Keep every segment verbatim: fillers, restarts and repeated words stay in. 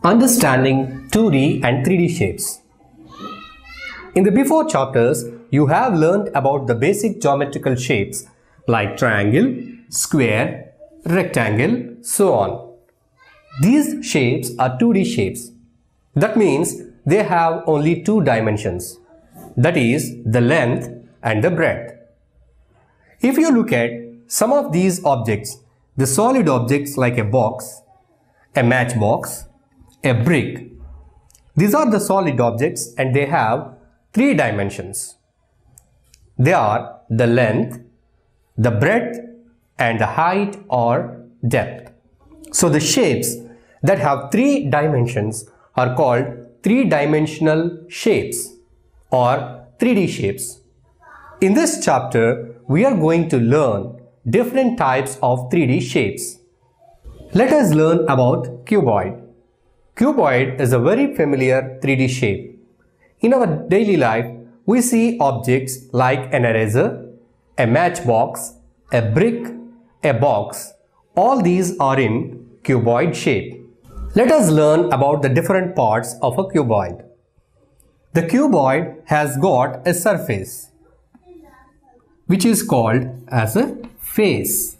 Understanding two D and three D shapes. In the before chapters, you have learned about the basic geometrical shapes like triangle, square, rectangle, so on. These shapes are two D shapes. That means they have only two dimensions. That is the length and the breadth. If you look at some of these objects, the solid objects like a box, a matchbox, a brick. These are the solid objects and they have three dimensions. They are the length, the breadth and the height or depth. So the shapes that have three dimensions are called three-dimensional shapes or three D shapes. In this chapter, we are going to learn different types of three D shapes. Let us learn about cuboid. Cuboid is a very familiar three D shape. In our daily life, we see objects like an eraser, a matchbox, a brick, a box. All these are in cuboid shape. Let us learn about the different parts of a cuboid. The cuboid has got a surface, which is called as a face.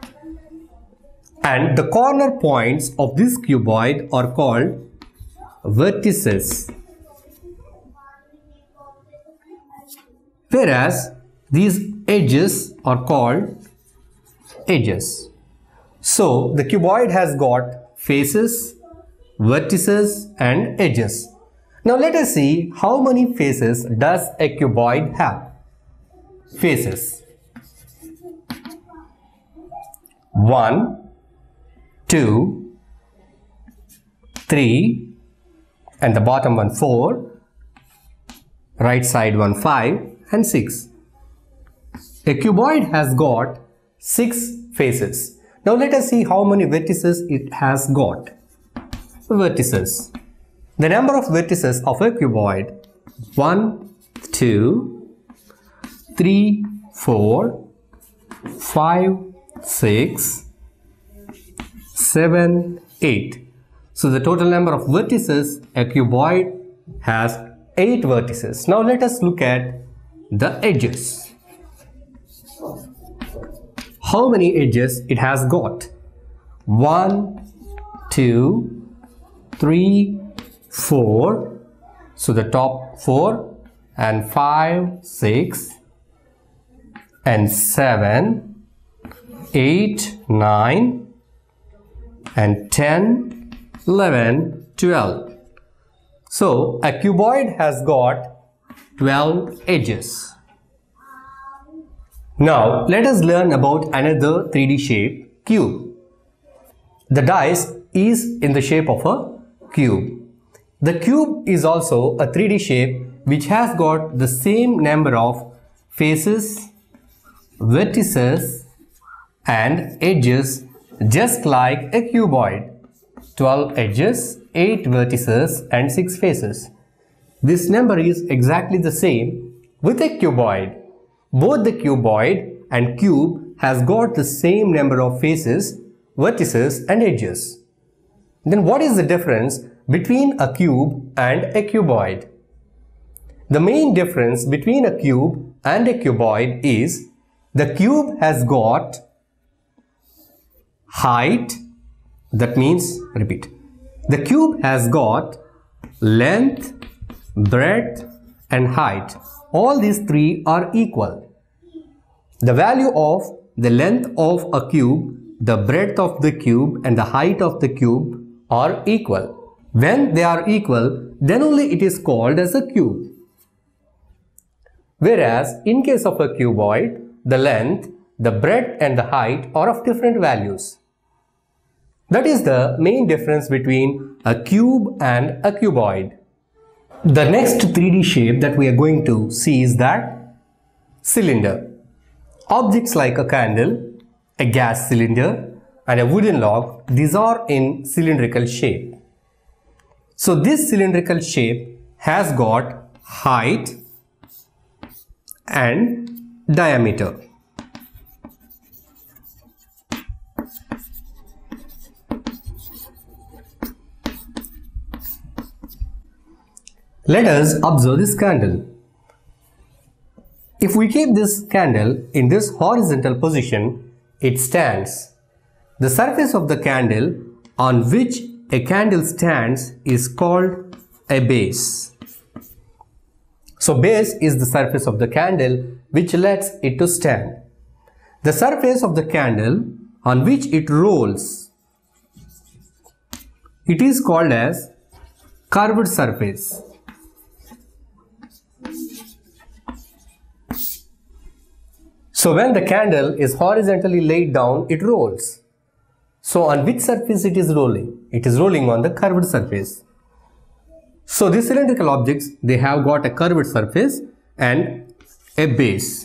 And the corner points of this cuboid are called vertices. Whereas these edges are called edges. So the cuboid has got faces, vertices and edges. Now let us see how many faces does a cuboid have. Faces. One, two, three, and the bottom one four, right side one five and six. A cuboid has got six faces. Now let us see how many vertices it has got. Vertices. The number of vertices of a cuboid: one, two, three, four, five, six, seven, eight. So the total number of vertices a cuboid has eight vertices. Now let us look at the edges. How many edges it has got? one, two, three, four. So the top four and five, six and seven, eight, nine and ten, eleven, twelve. So a cuboid has got twelve edges. Now let us learn about another three D shape, cube. The dice is in the shape of a cube. The cube is also a three D shape which has got the same number of faces, vertices and edges just like a cuboid. twelve edges, eight vertices and six faces. This number is exactly the same with a cuboid. Both the cuboid and cube has got the same number of faces, vertices and edges. Then what is the difference between a cube and a cuboid? The main difference between a cube and a cuboid is the cube has got height, that means, repeat, the cube has got length, breadth and height. All these three are equal. The value of the length of a cube, the breadth of the cube and the height of the cube are equal. When they are equal, then only it is called as a cube. Whereas in case of a cuboid, the length, the breadth and the height are of different values. That is the main difference between a cube and a cuboid. The next three D shape that we are going to see is that cylinder. Objects like a candle, a gas cylinder and a wooden log, these are in cylindrical shape. So this cylindrical shape has got height and diameter. Let us observe this candle. If we keep this candle in this horizontal position, it stands. The surface of the candle on which a candle stands is called a base. So base is the surface of the candle which lets it to stand. The surface of the candle on which it rolls, it is called as curved surface. So when the candle is horizontally laid down, it rolls. So on which surface it is rolling? It is rolling on the curved surface. So these cylindrical objects, they have got a curved surface and a base.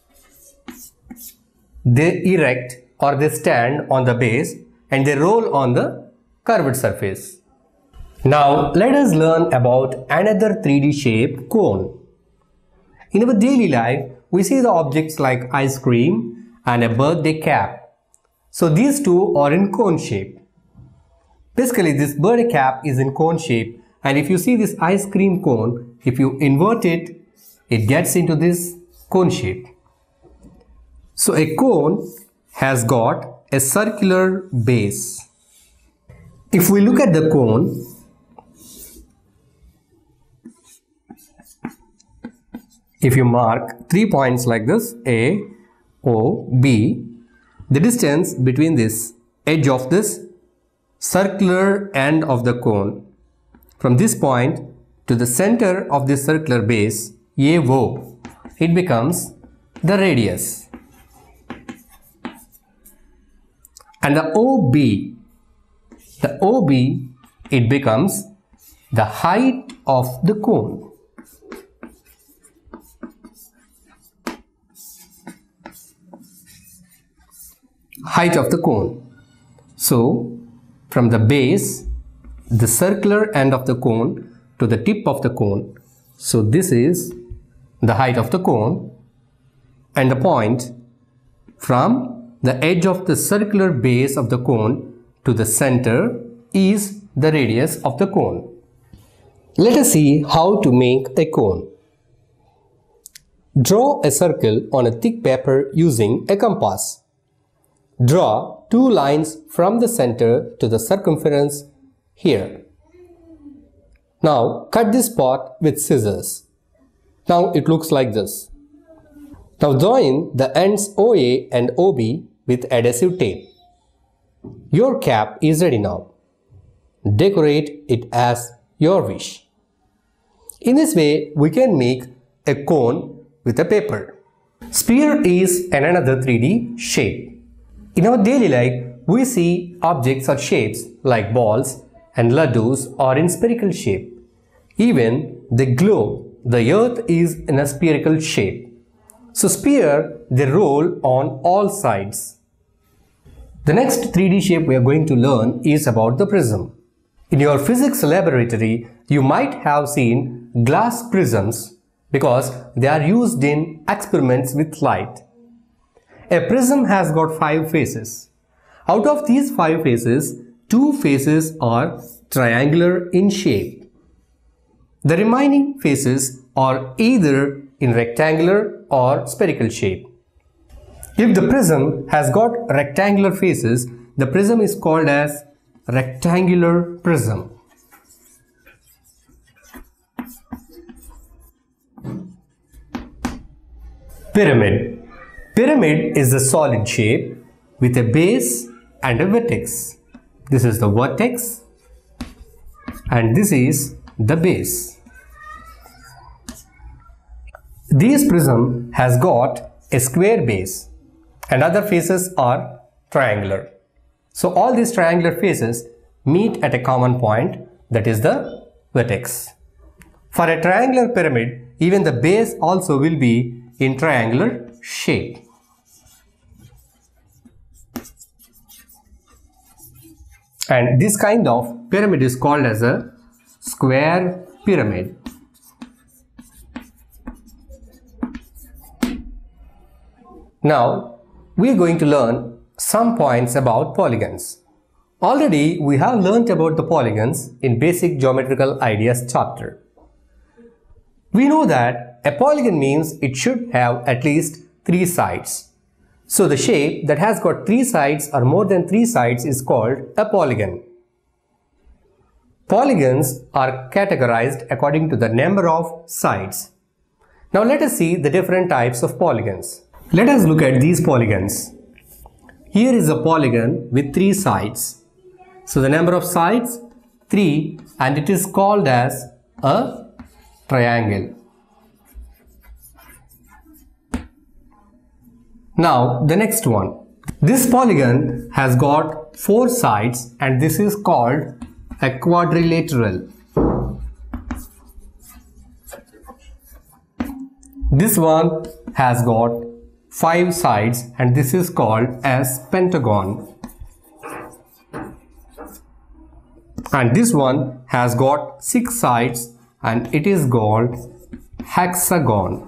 They erect or they stand on the base and they roll on the curved surface. Now let us learn about another three D shape, cone. In our daily life, we see the objects like ice cream and a birthday cap. So these two are in cone shape. Basically, this birthday cap is in cone shape, and if you see this ice cream cone, if you invert it, it gets into this cone shape. So a cone has got a circular base. If we look at the cone, if you mark three points like this, A, O, B, the distance between this edge of this circular end of the cone from this point to the center of this circular base, A O, it becomes the radius. And the O B, the O B, it becomes the height of the cone. Height of the cone. So from the base, the circular end of the cone to the tip of the cone, so this is the height of the cone, and the point from the edge of the circular base of the cone to the center is the radius of the cone. Let us see how to make a cone. Draw a circle on a thick paper using a compass. Draw two lines from the center to the circumference here. Now cut this part with scissors. Now it looks like this. Now join the ends O A and O B with adhesive tape. Your cap is ready now. Decorate it as your wish. In this way, we can make a cone with a paper. Sphere is another three D shape. In our daily life, we see objects or shapes like balls and laddus are in spherical shape. Even the globe, the earth, is in a spherical shape. So sphere, they roll on all sides. The next three D shape we are going to learn is about the prism. In your physics laboratory, you might have seen glass prisms because they are used in experiments with light. A prism has got five faces. Out of these five faces, two faces are triangular in shape. The remaining faces are either in rectangular or spherical shape. If the prism has got rectangular faces, the prism is called as rectangular prism. Pyramid. Pyramid is a solid shape with a base and a vertex. This is the vertex and this is the base. This prism has got a square base and other faces are triangular. So all these triangular faces meet at a common point, that is the vertex. For a triangular pyramid, even the base also will be in triangular shape. And this kind of pyramid is called as a square pyramid. Now we are going to learn some points about polygons. Already we have learnt about the polygons in basic geometrical ideas chapter. We know that a polygon means it should have at least three sides. So the shape that has got three sides or more than three sides is called a polygon. Polygons are categorized according to the number of sides. Now let us see the different types of polygons. Let us look at these polygons. Here is a polygon with three sides. So the number of sides, three, and it is called as a triangle. Now the next one. This polygon has got four sides and this is called a quadrilateral. This one has got five sides and this is called as pentagon. And this one has got six sides and it is called hexagon.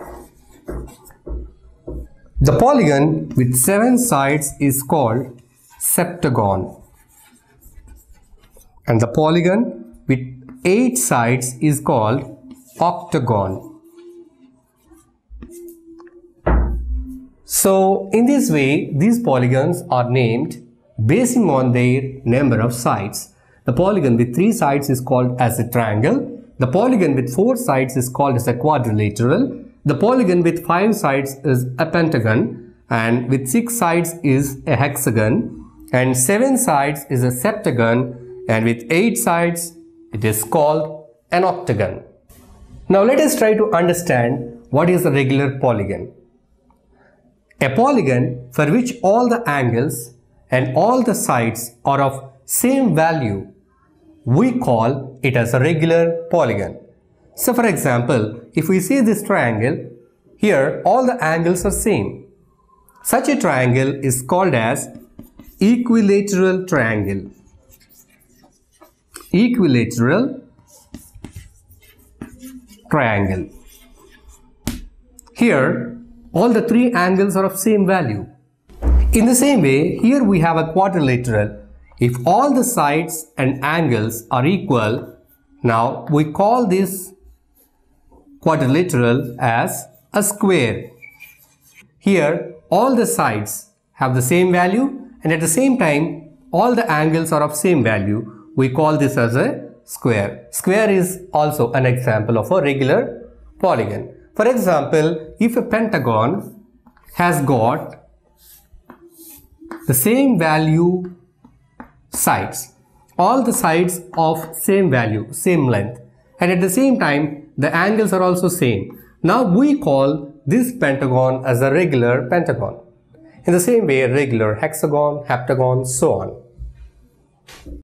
The polygon with seven sides is called septagon. And the polygon with eight sides is called octagon. So in this way, these polygons are named based on their number of sides. The polygon with three sides is called as a triangle. The polygon with four sides is called as a quadrilateral. The polygon with five sides is a pentagon, and with six sides is a hexagon, and seven sides is a septagon, and with eight sides it is called an octagon. Now let us try to understand what is a regular polygon. A polygon for which all the angles and all the sides are of same value, we call it as a regular polygon. So for example, if we see this triangle, here all the angles are same. Such a triangle is called as equilateral triangle. Equilateral triangle. Here all the three angles are of same value. In the same way, here we have a quadrilateral. If all the sides and angles are equal, now we call this quadrilateral as a square. Here all the sides have the same value and at the same time all the angles are of same value. We call this as a square. Square is also an example of a regular polygon. For example, if a pentagon has got the same value sides, all the sides of same value, same length, and at the same time the angles are also same. Now we call this pentagon as a regular pentagon. In the same way, regular hexagon, heptagon, so on.